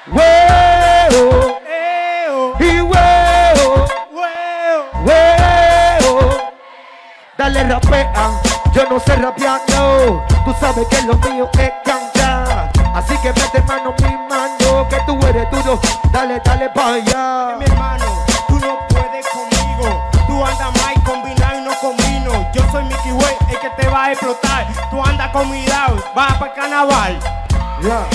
huevo, y huevo, huevo. Dale rapean, yo no sé rapear, no. Tú sabes que lo mío es cantar. Así que mete mano mi mano, que tú eres duro. Dale, dale pa' allá. Mi hermano, tú no puedes conmigo. Tú andas mal combinado y no combino. Yo soy Mickey Way, el que te va a explotar. Tú andas con mi lado, vas para el carnaval. Ya.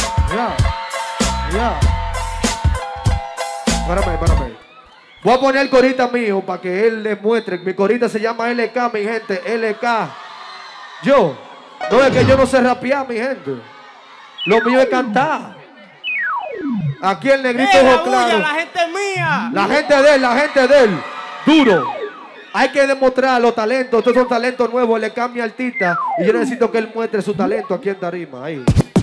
Párame. Voy a poner el corita mío para que él le muestre. Mi corita se llama LK, mi gente. LK. Yo. No es que yo no sé rapear, mi gente. Lo mío es cantar. Aquí el negrito ojo claro. La gente es mía. La gente de él. Duro. Hay que demostrar los talentos. Estos son talentos nuevos. Él LK, mi artista. Y yo necesito que él muestre su talento aquí en tarima. Ahí.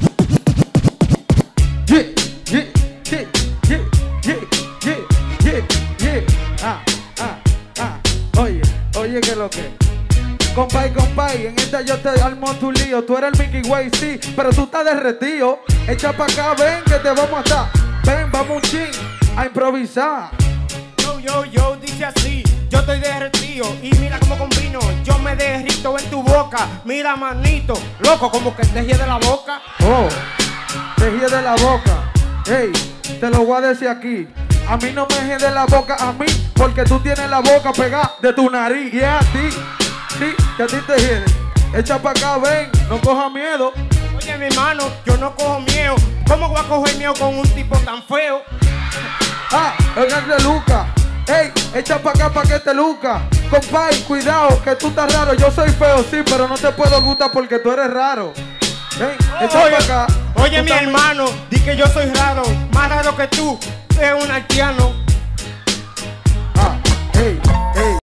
Oye, que lo que. Compay, en esta yo te armo tu lío. Tú eres el Mickey Way, sí, pero tú estás derretido. Echa pa' acá, ven, que te vamos a estar. Ven, vamos un chin a improvisar. Yo, dice así. Yo estoy derretido y mira cómo combino. Yo me derrito en tu boca. Mira, manito, loco, como que te gie de la boca. Oh, te gie de la boca. Hey, te lo voy a decir aquí. A mí no me gie de la boca, a mí, porque tú tienes la boca pegada de tu nariz. Y es a ti, sí, que a ti te hiede. Echa pa' acá, ven, no coja miedo. Oye, mi hermano, yo no cojo miedo. ¿Cómo voy a coger miedo con un tipo tan feo? El de Luca. Ey, echa pa' acá pa' que te luca. Compay, cuidado, que tú estás raro. Yo soy feo, sí, pero no te puedo gustar porque tú eres raro. Ven, echa pa' acá. Oye, mi hermano, di que yo soy raro. Más raro que tú, eres un haitiano.